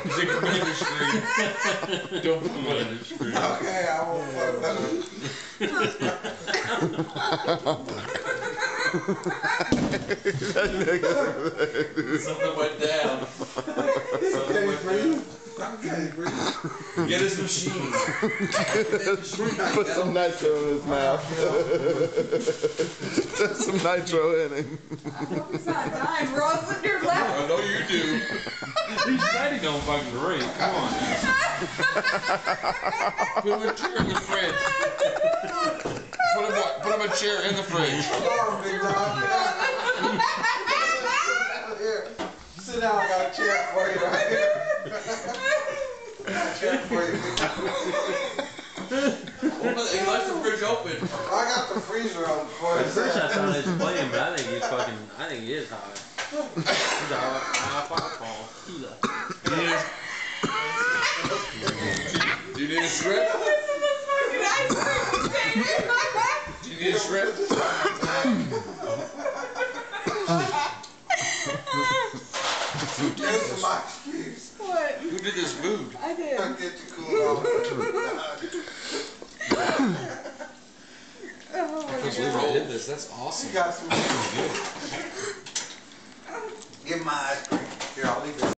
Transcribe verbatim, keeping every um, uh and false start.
Stick them in the street. Don't put them in the street. Okay, I won't fuck that. Something went down. Something went down. Okay, breathe. Get his machine. Put some nitro in his mouth. Put some nitro in him. He's not dying, Rosa, you're I left. know you do. He said he don't fucking drink. Come on. Put him a chair in the fridge. Put him a, put him a chair in the fridge. Come on, big dog. Here, sit down. I got a chair for you right here. I got a chair for you. Well, he left the fridge open. I got the freezer on for At you. first I thought he was playing, but I think he's fucking, I think he is high. He's a high, high fireball. Tequila. Do you need a shrimp? Do you need a shrimp? Here's some ice cubes. What? Who did this food? I did. I'll get you cool off. Oh my I can't believe I did this. That's awesome. You got some. Give my ice cream. Here, I'll leave it.